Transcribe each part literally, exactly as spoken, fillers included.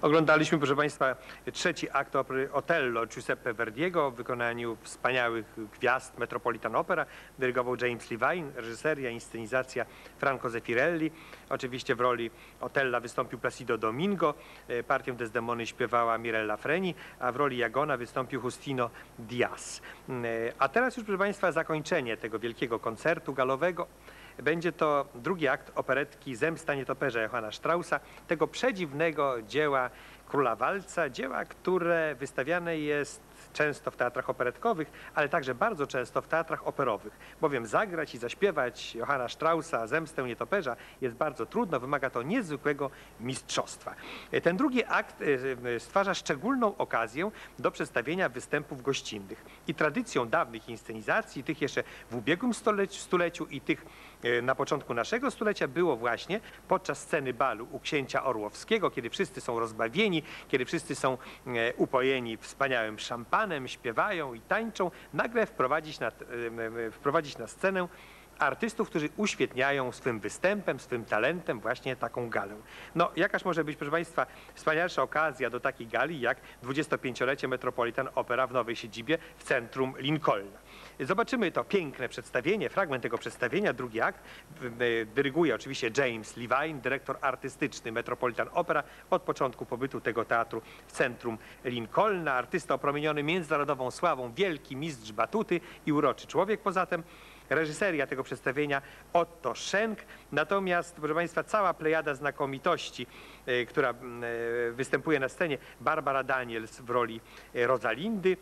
Oglądaliśmy, proszę Państwa, trzeci akt opery Otello Giuseppe Verdiego w wykonaniu wspaniałych gwiazd Metropolitan Opera. Dyrygował James Levine, reżyseria, inscenizacja Franco Zeffirelli. Oczywiście w roli Otella wystąpił Placido Domingo, partię Desdemony śpiewała Mirella Freni, a w roli Jagona wystąpił Justino Diaz. A teraz już, proszę Państwa, zakończenie tego wielkiego koncertu galowego. Będzie to drugi akt operetki Zemsta nietoperza Johanna Straussa, tego przedziwnego dzieła Króla Walca, dzieła, które wystawiane jest często w teatrach operetkowych, ale także bardzo często w teatrach operowych, bowiem zagrać i zaśpiewać Johanna Straussa Zemstę nietoperza jest bardzo trudno, wymaga to niezwykłego mistrzostwa. Ten drugi akt stwarza szczególną okazję do przedstawienia występów gościnnych i tradycją dawnych inscenizacji, tych jeszcze w ubiegłym stuleciu i tych na początku naszego stulecia było właśnie podczas sceny balu u księcia Orłowskiego, kiedy wszyscy są rozbawieni, kiedy wszyscy są upojeni wspaniałym szampanem, śpiewają i tańczą, nagle wprowadzić na, wprowadzić na scenę artystów, którzy uświetniają swym występem, swym talentem właśnie taką galę. No, jakaż może być, proszę Państwa, wspanialsza okazja do takiej gali, jak dwudziestopięciolecie Metropolitan Opera w nowej siedzibie w centrum Lincolna. Zobaczymy to piękne przedstawienie, fragment tego przedstawienia, drugi akt. Dyryguje oczywiście James Levine, dyrektor artystyczny Metropolitan Opera od początku pobytu tego teatru w centrum Lincolna. Artysta opromieniony międzynarodową sławą, wielki mistrz batuty i uroczy człowiek poza tym. Reżyseria tego przedstawienia Otto Schenk, natomiast, proszę Państwa, cała plejada znakomitości, y, która y, występuje na scenie, Barbara Daniels w roli Rosalindy,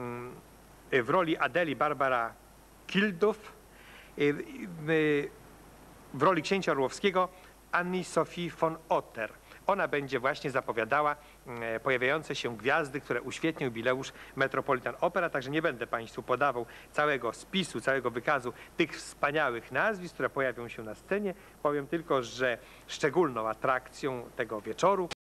y, w roli Adeli Barbara Kilduff, y, y, w roli księcia Orłowskiego Annie-Sophie von Otter. Ona będzie właśnie zapowiadała e, pojawiające się gwiazdy, które uświetnią jubileusz Metropolitan Opera, także nie będę Państwu podawał całego spisu, całego wykazu tych wspaniałych nazwisk, które pojawią się na scenie. Powiem tylko, że szczególną atrakcją tego wieczoru